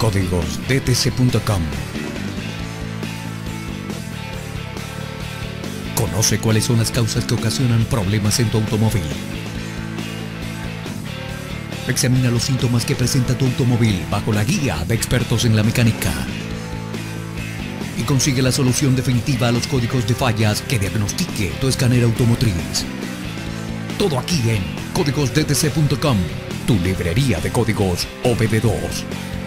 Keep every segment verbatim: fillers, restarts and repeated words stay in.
códigos d t c punto com. Conoce cuáles son las causas que ocasionan problemas en tu automóvil. Examina los síntomas que presenta tu automóvil bajo la guía de expertos en la mecánica. Y consigue la solución definitiva a los códigos de fallas que diagnostique tu escáner automotriz. Todo aquí en códigos d t c punto com, tu librería de códigos O B D dos.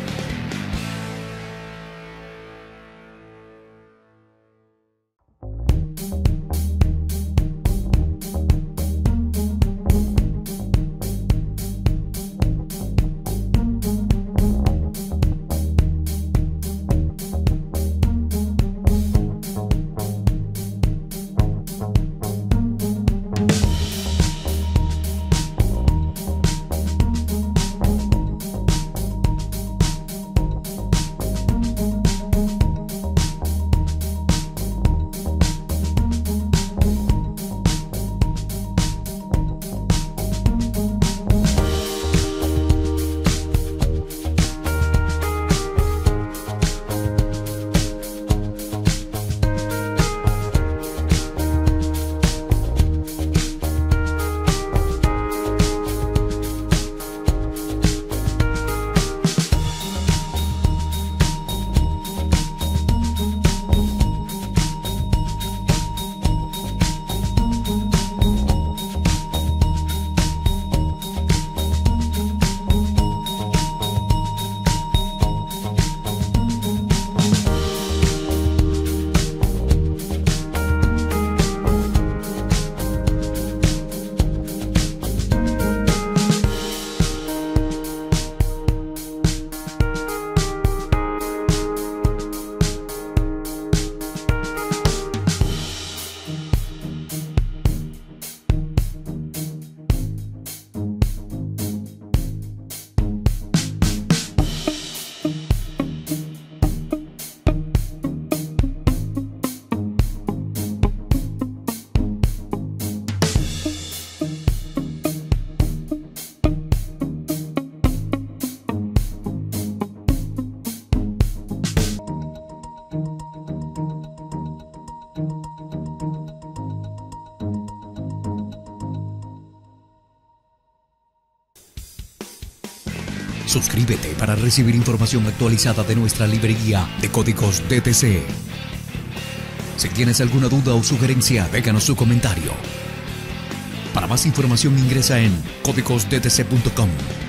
Suscríbete para recibir información actualizada de nuestra librería de códigos D T C. Si tienes alguna duda o sugerencia, déjanos tu comentario. Para más información ingresa en códigos d t c punto com.